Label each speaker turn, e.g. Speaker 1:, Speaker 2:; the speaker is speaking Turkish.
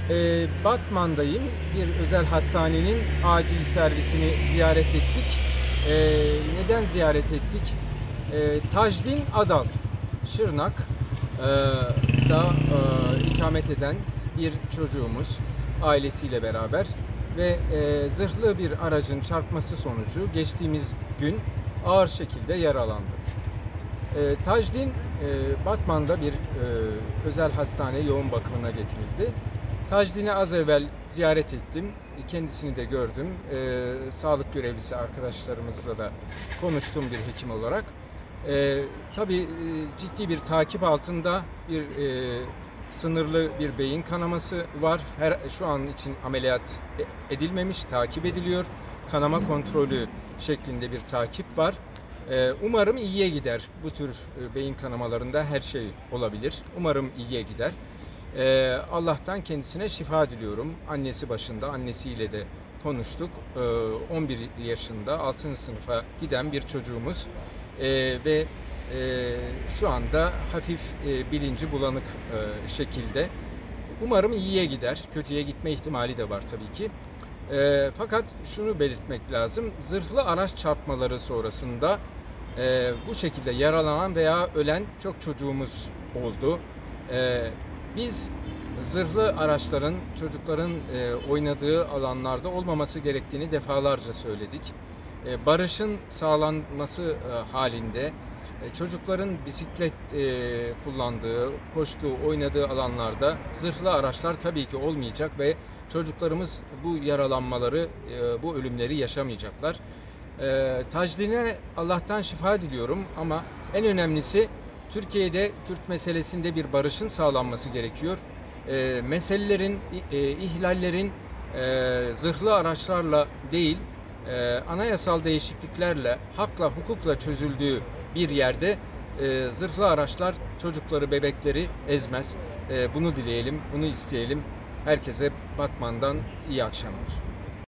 Speaker 1: Batman'dayım. Bir özel hastanenin acil servisini ziyaret ettik. Neden ziyaret ettik? Tajdin Adal, Şırnak da ikamet eden bir çocuğumuz ailesiyle beraber ve zırhlı bir aracın çarpması sonucu geçtiğimiz gün ağır şekilde yaralandı. Tajdin Batman'da bir özel hastane yoğun bakımına getirildi. Tajdin'i az evvel ziyaret ettim. Kendisini de gördüm. Sağlık görevlisi arkadaşlarımızla da konuştum bir hekim olarak. Tabii ciddi bir takip altında bir sınırlı bir beyin kanaması var. Şu an için ameliyat edilmemiş, takip ediliyor. Kanama kontrolü şeklinde bir takip var. Umarım iyiye gider. Bu tür beyin kanamalarında her şey olabilir. Umarım iyiye gider. Allah'tan kendisine şifa diliyorum. Annesi başında, annesiyle de konuştuk. 11 yaşında 6. sınıfa giden bir çocuğumuz ve şu anda hafif bilinci bulanık şekilde. Umarım iyiye gider. Kötüye gitme ihtimali de var tabii ki. Fakat şunu belirtmek lazım. Zırhlı araç çarpmaları sonrasında bu şekilde yaralanan veya ölen çok çocuğumuz oldu. Biz zırhlı araçların çocukların oynadığı alanlarda olmaması gerektiğini defalarca söyledik. Barışın sağlanması halinde çocukların bisiklet kullandığı, koştuğu, oynadığı alanlarda zırhlı araçlar tabii ki olmayacak ve çocuklarımız bu yaralanmaları, bu ölümleri yaşamayacaklar. Tajdin'e Allah'tan şifa diliyorum ama en önemlisi Türkiye'de Kürt meselesinde bir barışın sağlanması gerekiyor. Meselelerin, ihlallerin zırhlı araçlarla değil, anayasal değişikliklerle, hakla, hukukla çözüldüğü bir yerde zırhlı araçlar çocukları, bebekleri ezmez. Bunu dileyelim, bunu isteyelim. Herkese Batman'dan iyi akşamlar.